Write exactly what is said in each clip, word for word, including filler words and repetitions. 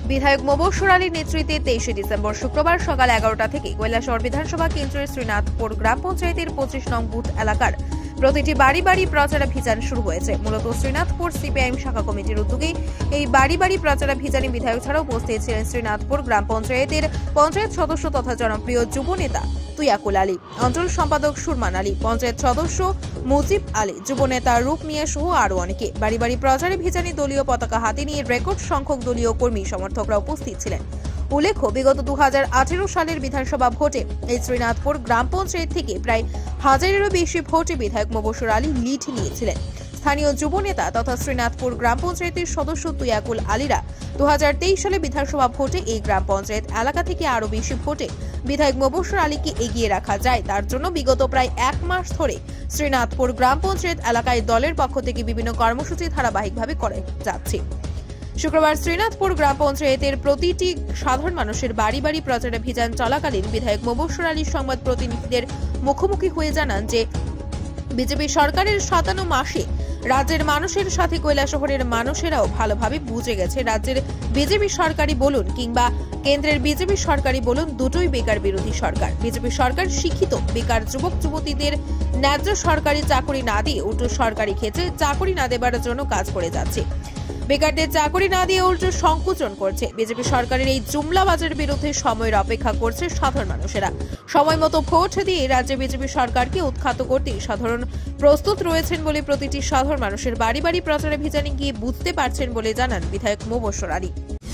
বিধায়ক মোবাশ্বের আলীর নেতৃত্বে তেইশে ডিসেম্বর শুক্রবার সকাল এগারোটা থেকে কৈলাসহর বিধানসভা কেন্দ্রের শ্রীনাথপুর গ্রাম পঞ্চায়েতের পঁচিশ নং বুথ এলাকার প্রতিটি বাড়ি বাড়ি প্রচারাভিযান শুরু হয়েছে। মূলত শ্রীনাথপুর সিপিআইএম শাখা কমিটির উদ্যোগে এই বাড়ি বাড়ি প্রচারাভিযানে বিধায়ক ছাড়াও উপস্থিত ছিলেন শ্রীনাথপুর গ্রাম পঞ্চায়েতের পঞ্চায়েত সদস্য তথা জনপ্রিয় যুব নেতা তুয়াকুল আলী, অঞ্চল সম্পাদক সুরমান আলী, পঞ্চায়েত সদস্য মুজিব আলী, যুব নেতা রূপ মিয়া সহ আরো অনেকে। বাড়ি বাড়ি প্রচারাভিযানে দলীয় পতাকা হাতে নিয়ে রেকর্ড সংখ্যক দলীয় কর্মী সমর্থকরা উপস্থিত ছিলেন। উল্লেখ্য, বিগত দু হাজার আঠেরো সালের বিধানসভা ভোটে এই শ্রীনাথপুর গ্রাম পঞ্চায়েত থেকে প্রায় হাজারেরও বেশি ভোটে বিধায়ক মোবাশ্বের আলী লিড নিয়েছিলেন। স্থানীয় যুব নেতা তথা শ্রীনাথপুর গ্রাম পঞ্চায়েতের সদস্য তুয়াকুল আলীরা দু হাজার তেইশ সালে বিধানসভা ভোটে এই গ্রাম পঞ্চায়েত এলাকা থেকে আরো বেশি ভোটে বিধায়ক মোবাশ্বের আলীকে এগিয়ে রাখা যায়, তার জন্য বিগত প্রায় এক মাস ধরে শ্রীনাথপুর গ্রাম পঞ্চায়েত এলাকায় দলের পক্ষ থেকে বিভিন্ন কর্মসূচি ধারাবাহিকভাবে করে যাচ্ছে। শুক্রবার শ্রীনাথপুর গ্রাম পঞ্চায়েতের প্রতিটি সাধারণ মানুষের বাড়ি বাড়ি প্রচারাভিযান চলাকালীন বিধায়ক মোবাশ্বের আলী সংবাদ প্রতিনিধিদের মুখোমুখি হয়ে জানান যে বিজেপি সরকারের সাতান্ন মাসে রাজ্যের মানুষের সাথে কৈলাসহরের মানুষেরাও ভালোভাবে বুঝে গেছে রাজ্যের বিজেপি সরকারি বলুন কিংবা কেন্দ্রের বিজেপি সরকারি বলুন, দুটোই বেকার বিরোধী সরকার। বিজেপি সরকার শিক্ষিত বেকার যুবক যুবতীদের ন্যায্য সরকারি চাকরি না দিয়ে উল্টো সরকারি ক্ষেত্রে চাকরি না দেবার জন্য কাজ করে যাচ্ছে। বেকারদের চাকরি না দিয়ে উল্টো সংকোচন করছে। বিজেপি সরকারের এই জুমলাবাজের বিরুদ্ধে সময়ের অপেক্ষা করছে সাধারণ মানুষেরা। সময় মতো ভোট দিয়ে রাজ্যে বিজেপি সরকারকে উৎখাত করতে সাধারণ প্রস্তুত রয়েছেন বলে প্রতিটি সাধারণ মানুষের বাড়ি বাড়ি প্রচারাভিযানে গিয়ে বুঝতে পারছেন বলে জানান বিধায়ক মোবাশ্বের আলী।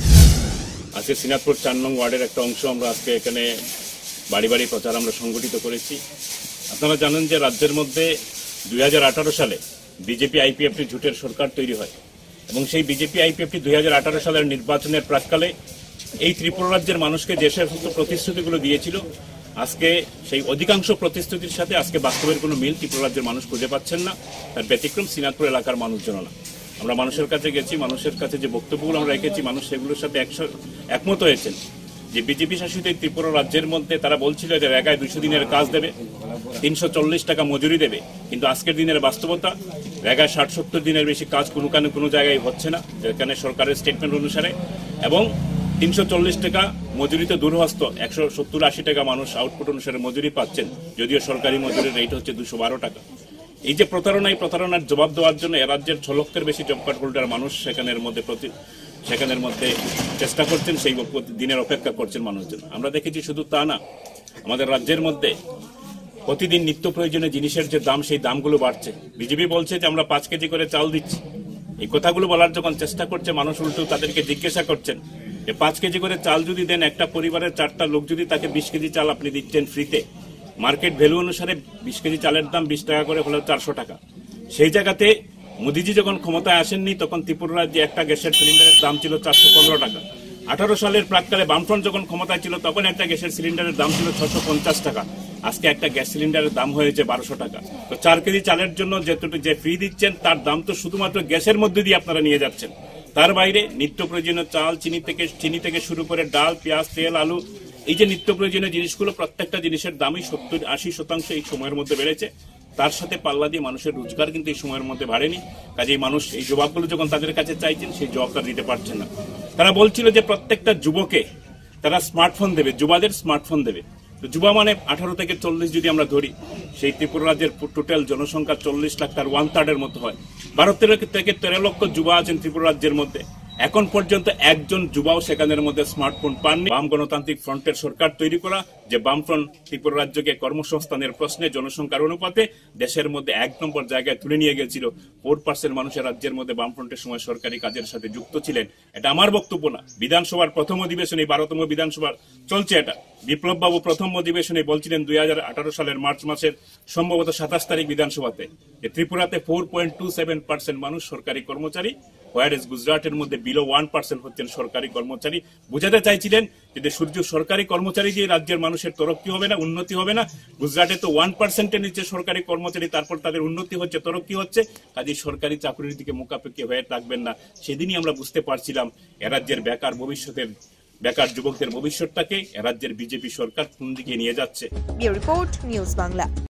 আজকে শ্রীনাথপুর চার নং ওয়ার্ডের একটা অংশ আমরা আজকে এখানে বাড়ি বাড়ি প্রচার আমরা সংগঠিত করেছি। আপনারা জানেন যে রাজ্যের মধ্যে দুই হাজার আঠারো সালে বিজেপি আইপিএফটি জোটের সরকার তৈরি হয় এবং সেই বিজেপি আইপিএফটি দুই হাজার আঠারো সালের নির্বাচনের প্রাক্কালে এই ত্রিপুরা রাজ্যের মানুষকে যে সমস্ত প্রতিশ্রুতিগুলো দিয়েছিল, আজকে সেই অধিকাংশ প্রতিশ্রুতির সাথে আজকে বাস্তবের কোনো মিল ত্রিপুরা রাজ্যের মানুষ খুঁজে পাচ্ছেন না। তার ব্যতিক্রম শ্রীনাথপুর এলাকার মানুষজন না। আমরা মানুষের কাছে গেছি, মানুষের কাছে যে বক্তব্যগুলো আমরা রেখেছি, মানুষ সেগুলোর সাথে একমত হয়েছেন যে বিজেপি শাসিত এই ত্রিপুরা রাজ্যের মধ্যে তারা বলছিল যে রেগায় দুইশো দিনের কাজ দেবে, তিনশো চল্লিশ টাকা মজুরি দেবে, কিন্তু আজকের দিনের বাস্তবতা রেগায় ষাট সত্তর দিনের বেশি কাজ কোনো কানে কোনো জায়গায় হচ্ছে না, যেখানে সরকারের স্টেটমেন্ট অনুসারে, এবং তিনশো চল্লিশ টাকা মজুরিতে দূরহস্ত একশো সত্তর আশি টাকা মানুষ আউটপুট অনুসারে মজুরি পাচ্ছেন, যদিও সরকারি মজুরির রেট হচ্ছে দুশো বারো টাকা। এই যে প্রতারণা, এই প্রতারণার জবাব দেওয়ার জন্য এ রাজ্যের ছ লক্ষের বেশি জব কার্ড হোল্ডার মানুষ সেখানের মধ্যে প্রতি সেখানের মধ্যে চেষ্টা করছেন, সেই দিনের অপেক্ষা করছেন মানুষজন। আমরা দেখেছি শুধু তা না, আমাদের রাজ্যের মধ্যে প্রতিদিন নিত্য প্রয়োজনীয় জিনিসের যে দাম, সেই দামগুলো বাড়ছে। বিজেপি বলছে যে আমরা পাঁচ কেজি করে চাল দিচ্ছি। এই কথাগুলো বলার যখন চেষ্টা করছে মানুষ, উল্টো তাদেরকে জিজ্ঞাসা করছেন যে পাঁচ কেজি করে চাল যদি দেন, একটা পরিবারের চারটা লোক যদি তাকে বিশ কেজি চাল আপনি দিচ্ছেন ফ্রিতে, মার্কেট ভ্যালু অনুসারে বিশ কেজি চালের দাম বিশ টাকা করে হলেও চারশো টাকা। সেই জায়গাতে মোদিজি যখন ক্ষমতায় আসেননি তখন ত্রিপুরা রাজ্যে একটা গ্যাসের সিলিন্ডারের দাম ছিল চারশো পনেরো টাকা। আঠারো সালের প্রাককালে বামফ্রন্ট যখন ক্ষমতায় ছিল তখন একটা গ্যাসের সিলিন্ডারের দাম ছিল ছশো পঞ্চাশ টাকা। আজকে একটা গ্যাস সিলিন্ডারের দাম হয়েছে বারোশো টাকা। তো চার কেজি চালের জন্য যেটুকু যে ফ্রি দিচ্ছেন তার দাম তো শুধুমাত্র গ্যাসের মধ্যে দিয়ে আপনারা নিয়ে যাচ্ছেন। তার বাইরে নিত্য প্রয়োজনীয় চাল, চিনি থেকে চিনি থেকে শুরু করে ডাল, পেঁয়াজ, তেল, আলু, এই যে নিত্য প্রয়োজনীয় জিনিসগুলো, প্রত্যেকটা জিনিসের দামই সত্তর আশি শতাংশ এই সময়ের মধ্যে বেড়েছে। তার সাথে পাল্লা দিয়ে মানুষের রোজগার কিন্তু এই সময়ের মধ্যে বাড়েনি। কাজেই মানুষ এই জবাবগুলো যখন তাদের কাছে চাইছেন, সেই জবাবটা দিতে পারছেন না। তারা বলছিল যে প্রত্যেকটা যুবকে তারা স্মার্টফোন দেবে, যুবাদের স্মার্টফোন দেবে। তো যুবা মানে আঠারো থেকে চল্লিশ যদি আমরা ধরি, সেই ত্রিপুরা রাজ্যের টোটাল জনসংখ্যা চল্লিশ লাখ, তার ওয়ান থার্ডের মতো হয়। বারো তেরো থেকে তেরো লক্ষ যুবা আছেন ত্রিপুরা রাজ্যের মধ্যে। এখন পর্যন্ত একজন যুবাও সেখানের মধ্যে স্মার্টফোন পাননি। বাম গণতান্ত্রিক ফ্রন্টের সরকার তৈরি করা, যে বামফ্রন্ট ত্রিপুরা রাজ্যকে কর্মসংস্থানের প্রশ্নে জনসংখ্যার অনুপাতে দেশের মধ্যে এক নম্বর জায়গায় তুলে নিয়ে গেছিল। ফোর পার্সেন্ট মানুষের রাজ্যের মধ্যে বামফ্রন্টের সময় সরকারি কাজের সাথে যুক্ত ছিলেন। এটা আমার বক্তব্য না। বিধানসভার প্রথম অধিবেশনে, বারোতম বিধানসভা চলছে এটা, বিপ্লব বাবু প্রথম অধিবেশনে বলছিলেন দুই হাজার আঠারো সালের মার্চ মাসের সম্ভবত সাতাশ তারিখ বিধানসভাতে, যে ত্রিপুরাতে four point two seven percent মানুষ সরকারি কর্মচারী, হোয়ার এজ গুজরাটের মধ্যে বিলো ওয়ান পার্সেন্ট হচ্ছেন সরকারি কর্মচারী। বুঝাতে চাইছিলেন যে সূর্য সরকারি কর্মচারী দিয়ে রাজ্যের মানুষের তরক্কি হবে না, উন্নতি হবে না। গুজরাটে তো ওয়ান পার্সেন্টের নিচে সরকারি কর্মচারী, তারপর তাদের উন্নতি হচ্ছে, তরক্কি হচ্ছে। কাজে সরকারি চাকরির দিকে মুখাপেক্ষি হয়ে থাকবেন না। সেদিনই আমরা বুঝতে পারছিলাম এ রাজ্যের বেকার ভবিষ্যতের বেকার যুবকদের ভবিষ্যৎটাকে এ রাজ্যের বিজেপি সরকার কোন দিকে নিয়ে যাচ্ছে। Report news Bangla.